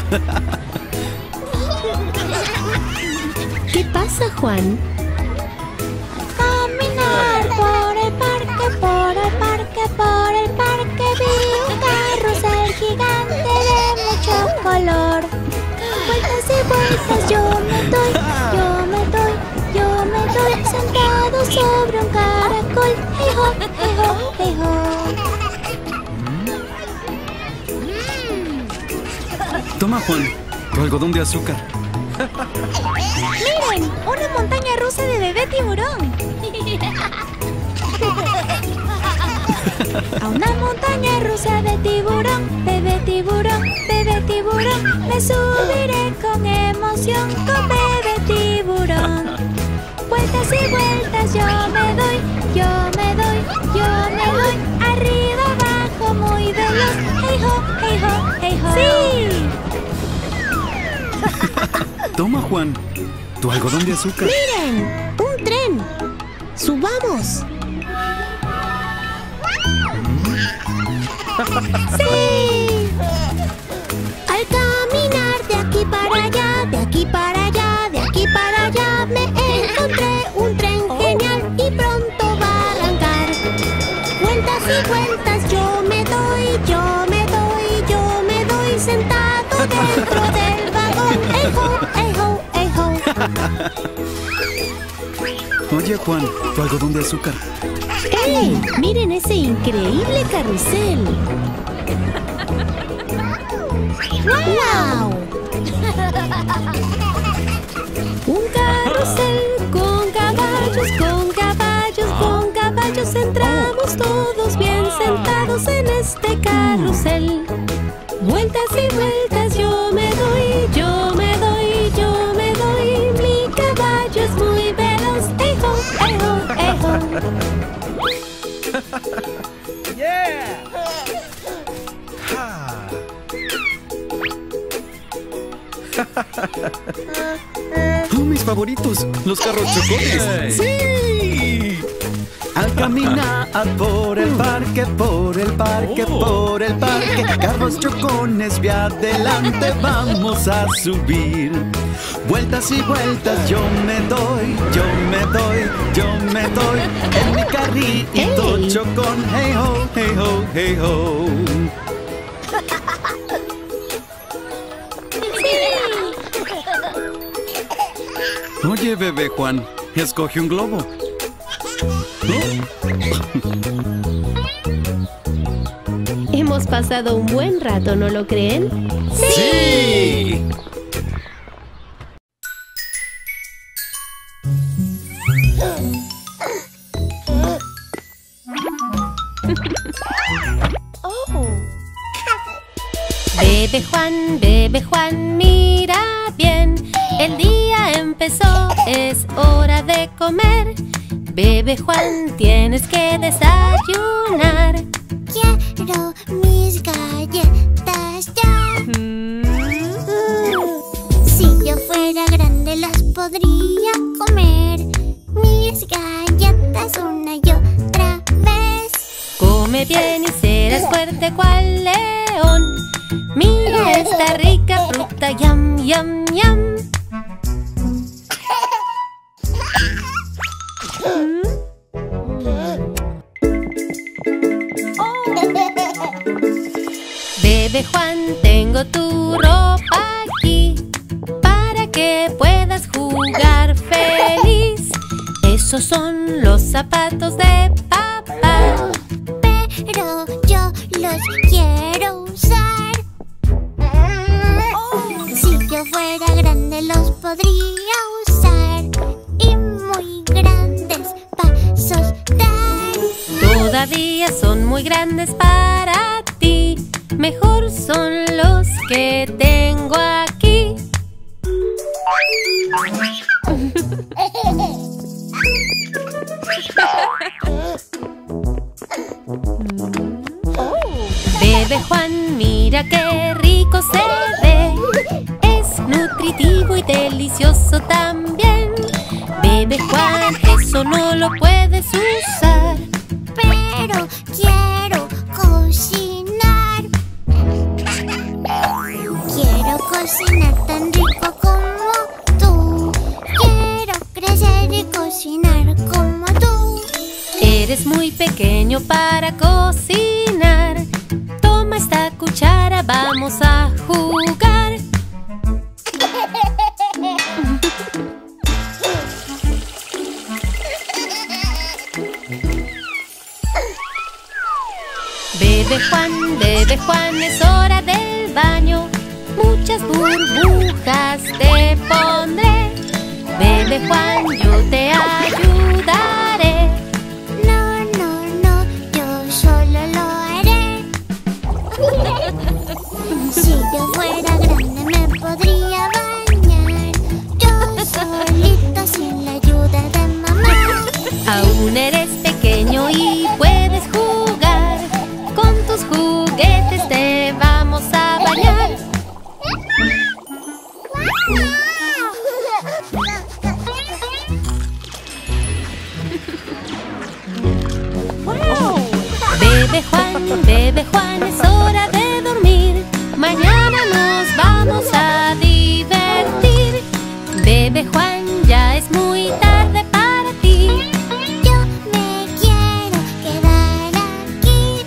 ¿Qué pasa, Juan? Caminar por el parque, por el parque, por el parque. Vi un carrusel gigante de mucho color. Vueltas y vueltas yo me doy, yo me doy, yo me doy. Sentado sobre un caracol. Hey ho, hey ho, hey ho. Toma, Juan, tu algodón de azúcar. ¡Miren! ¡Una montaña rusa de bebé tiburón! A una montaña rusa de tiburón, bebé tiburón, bebé tiburón. Me subiré con emoción con bebé tiburón. Vueltas y vueltas yo me doy, yo me doy, yo me doy. Arriba, abajo, muy veloz. Hey ho, hey ho, hey ho. ¡Sí! Toma, Juan, tu algodón de azúcar. ¡Miren! ¡Un tren! ¡Subamos! ¡Sí! Al caminar de aquí para allá, de aquí para allá, de aquí para allá, me encontré un tren genial y pronto va a arrancar. Vueltas y vueltas yo me doy, yo me doy, yo me doy sentado dentro del vagón. ¡Ey ho, ey ho, ey ho! Oye, Juan, tu algodón de azúcar. ¡Ey! ¡Miren ese increíble carrusel! ¡Wow! Un carrusel con caballos, con caballos, con caballos. Entramos todos bien sentados en este carrusel. Vueltas y vueltas yo me doy, yo me doy, yo me doy. Mi caballo es muy veloz. ¡Ey ho, ey ho, ey ho! ¡Oh, mis favoritos! ¡Los carros chocones! ¡Sí! Al caminar por el parque, por el parque, por el parque. Carros chocones, ve adelante, vamos a subir. Vueltas y vueltas yo me doy, yo me doy, yo me doy. En mi carrito ¡Ey! chocón, hey ho, hey ho, hey ho. Oye, bebé Juan, escoge un globo. Hemos pasado un buen rato, ¿no lo creen? ¡Sí! Bebé Juan, mira bien. El día empezó, es hora de comer. Bebé Juan, tienes que desayunar. Quiero mis galletas ya. Si yo fuera grande las podría comer. Mis galletas una y otra vez. Come bien y serás fuerte cual león. Mira esta rica fruta, yum, yum, yum. Bebé Juan, tengo tu ropa aquí para que puedas jugar feliz. Esos son los zapatos de papá. Pero yo los quiero usar. Si yo fuera grande los podría usar y muy grandes pasos dar. Todavía son muy grandes para ti. Mejor son los que tengo aquí. Bebé Juan, mira qué rico se ve. Es nutritivo y delicioso también. Bebé Juan, eso no lo puedes usar. Pero quiero cocinar. Quiero cocinar muy pequeño para cocinar. Toma esta cuchara, vamos a jugar. Bebe Juan, es hora del baño. Muchas burbujas te pondré. Bebe Juan, yo te ayudaré. No, no, no, yo solo lo haré. Si yo fuera grande me podría bañar, yo solito sin la ayuda de mamá. Aún eres pequeño y puedes jugar. Con tus juguetes te vamos a bañar. Bebe Juan, es hora de dormir. Mañana nos vamos a divertir. Bebe Juan, ya es muy tarde para ti. Yo me quiero quedar aquí.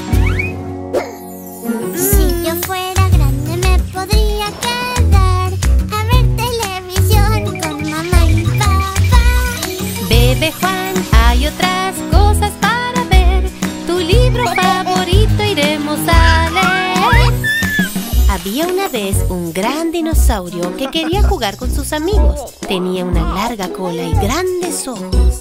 Si yo fuera grande me podría quedar a ver televisión con mamá y papá. Bebe Juan, hay otras cosas para ver. Tu libro favorito iremos a leer. Había una vez un gran dinosaurio que quería jugar con sus amigos. Tenía una larga cola y grandes ojos.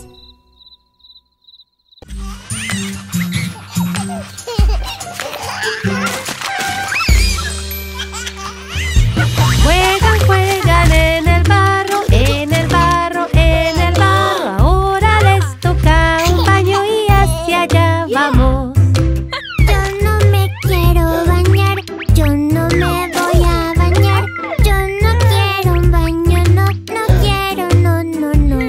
Juegan en el barro, en el barro, en el barro. Ahora les toca un baño y hacia allá vamos. Yo no me quiero bañar, yo no me voy a bañar. Yo no quiero un baño, no, no quiero, no, no, no.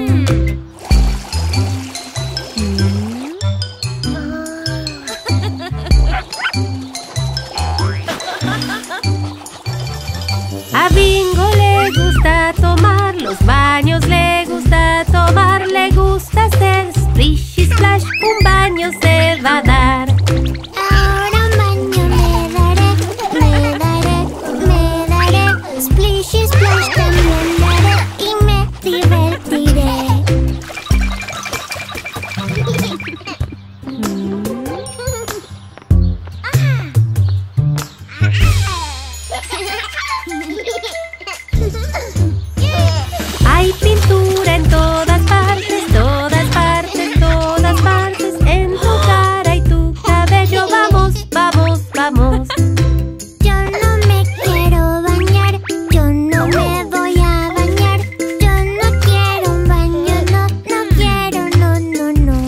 A Bingo le gusta tomar los baños, le gusta tomar, le gusta hacer splish y splash. Un baño se va a dar. Ahora un baño me daré, me daré, me daré. Splish y splash también daré y me divertiré. Hay pintura en todas partes, todas partes, todas partes. En tu cara y tu cabello. Vamos, vamos, vamos. Yo no me quiero bañar, yo no me voy a bañar. Yo no quiero un baño, no, no quiero, no, no, no.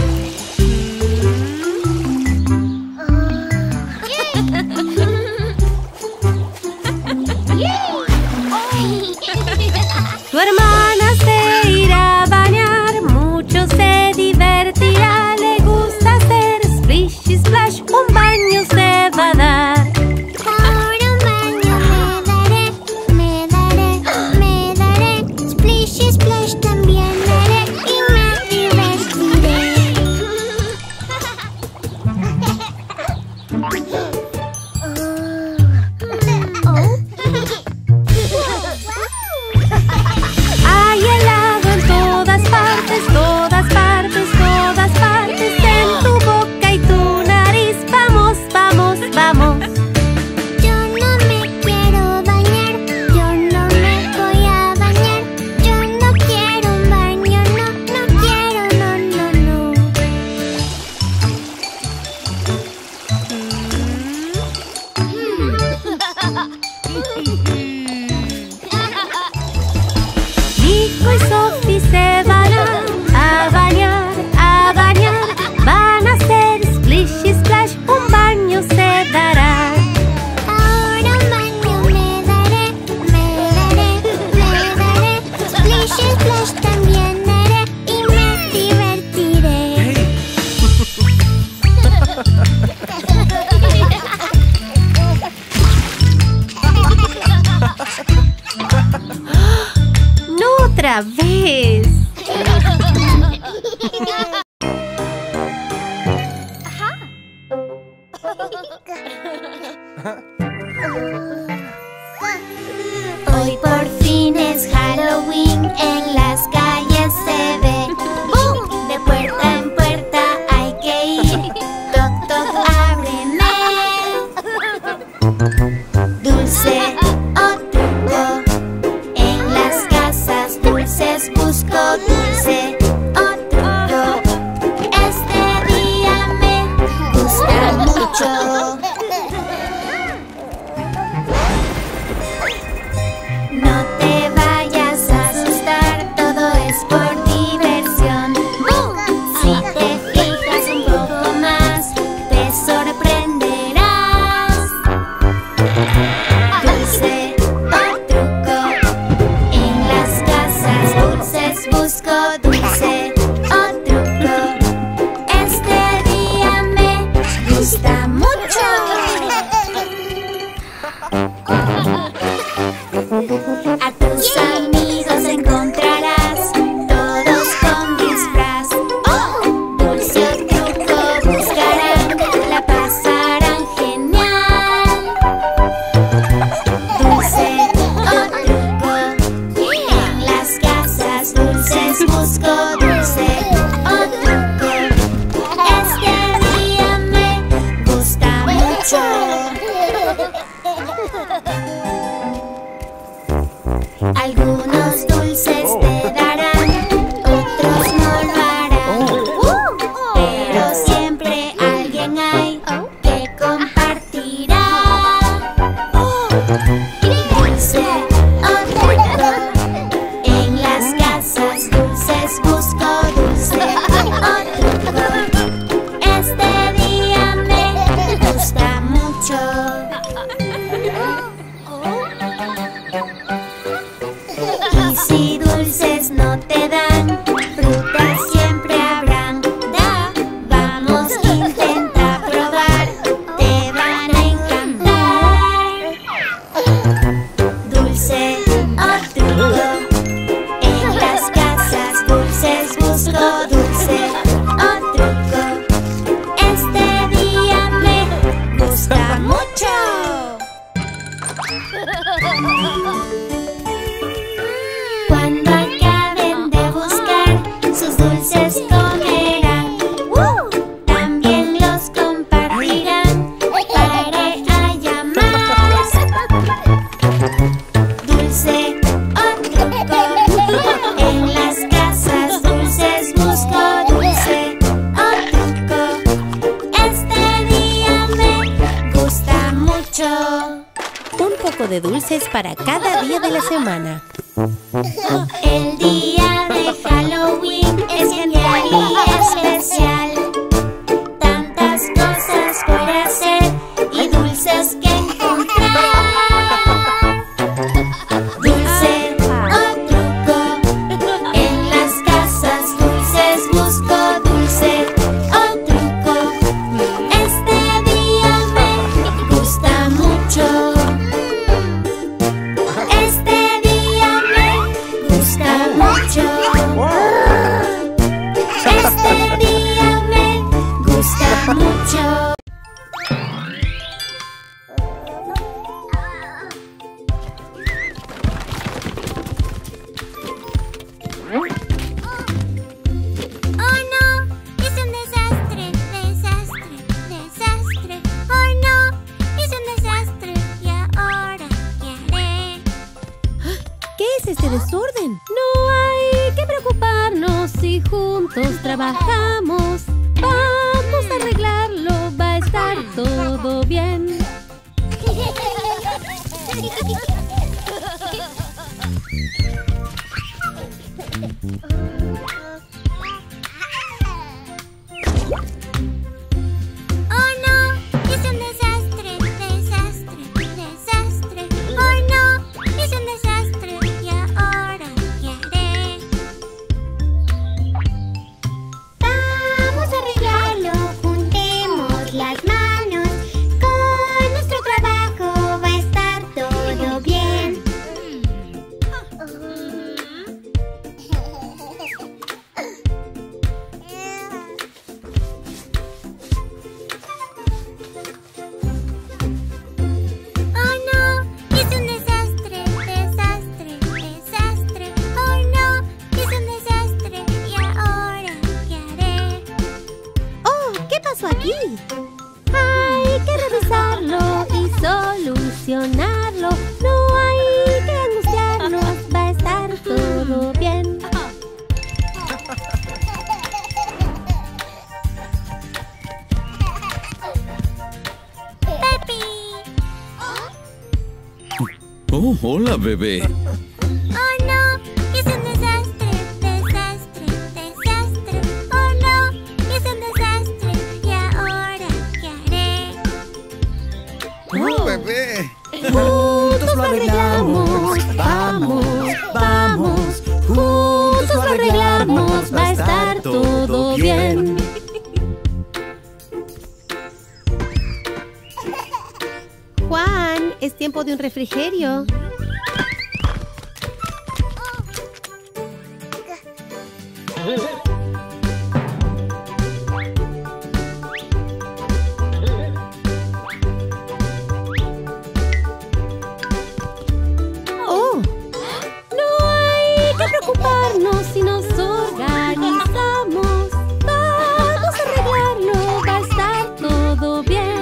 Tu hermana se irá a bañar, mucho se divertirá. Le gusta hacer splish y splash. Un baño se va a dar. Ahora un baño me daré, me daré. Splish y splash también daré y me divertiré. Hay helado en todas partes, todas partes, todas partes. En tu boca y tu nariz. Vamos, vamos, vamos. Yo no me quiero bañar, yo no me voy a bañar. Yo no quiero un baño, no, no quiero, no, no, no. Nico y Sophie se van a bañar, a bañar. Van a hacer splish y splash. Un baño se dará. Ahora un baño me daré, me daré, me daré. Splish y splash también daré y me divertiré. ¡No otra vez! Hoy por fin es Halloween, en las calles se ve. ¡Bum! De puerta en puerta hay que ir. Toc, toc, ábreme. Dulce o truco, en las casas dulces busco. Dulce o truco, este día me gusta mucho. No te vayas a asustar, todo es por diversión. ¡Bum! Si te fijas un poco más, te sorprenderás. Dulce o truco, en las casas dulces busco. Dulce o truco, este día me gusta mucho. A tus amigos encontrarás, todos con disfraz. Dulce o truco buscarán, la pasarán genial. Dulce o truco, en las casas dulces busco. Dulce o truco, este día me gusta mucho. Algunos dulces te darán, otros no lo harán. Pero siempre alguien hay que compartirá. Dulce o truco, en las casas dulces busco. Dulce o truco, este día me gusta mucho. Y si dulces no te dan, frutas siempre habrán. Vamos, intenta probar, te van a encantar. Dulce o truco, en las casas dulces busco. Dulce o truco, este día me gusta mucho. Cuando acaben de buscar, sus dulces comerán. También los compartirán para que haya más. Dulce o truco, en las casas dulces busco. Dulce o truco, este día me gusta mucho. Un poco de dulces para cada día de la semana. El día de Halloween es genial y especial. Tantas cosas por hacer y dulces que encontrar. Dulce o truco, en las casas dulces busco. Dulce o truco, este día me gusta mucho. Este día me gusta mucho. Este día me gusta mucho. Oh no, es un desastre, desastre, desastre. Oh no, es un desastre. ¿Y ahora qué haré? ¿Qué es este desorden? No hay que preocuparnos si juntos trabajamos. Vamos a arreglarlo, va a estar todo bien. Oh no, es un desastre, desastre, desastre. Oh no, es un desastre. ¿Y ahora qué haré? Vamos a arreglarlo, juntemos las manos. Con nuestro trabajo va a estar todo bien. Oh, hola, bebé. ¡Oh, no! ¡Es un desastre! ¡Desastre! ¡Desastre! ¡Oh, no! ¡Es un desastre! ¿Y ahora qué haré? ¡Oh, bebé! Juntos lo arreglamos. Vamos, vamos. Juntos lo arreglamos. Va a estar todo bien. Juan, es tiempo de un refrigerio. Oh, no hay que preocuparnos si nos organizamos. Vamos a arreglarlo, va a estar todo bien.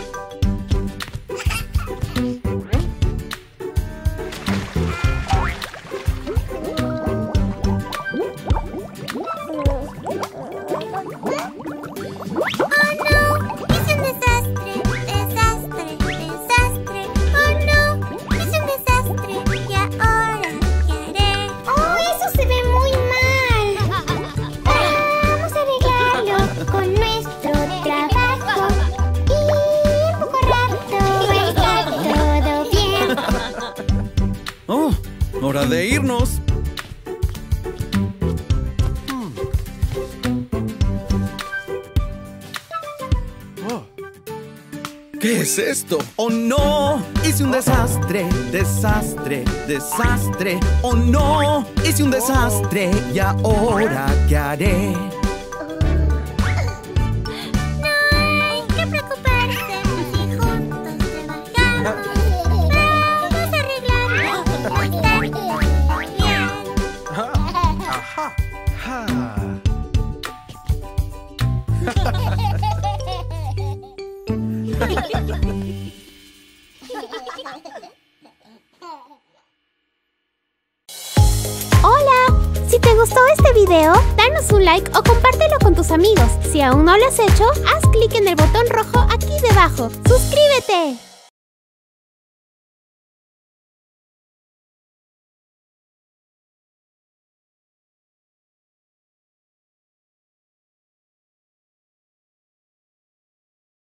¡Oh! ¡Hora de irnos! ¿Qué es esto? ¡Oh, no! Hice un desastre, desastre, desastre. ¡Oh, no! Hice un desastre. ¿Y ahora qué haré? No hay que preocuparse si juntos trabajamos. Vamos a arreglarlo, va a estar todo bien. Hola, si te gustó este video, danos un like o compártelo con tus amigos. Si aún no lo has hecho, haz clic en el botón rojo aquí debajo. ¡Suscríbete!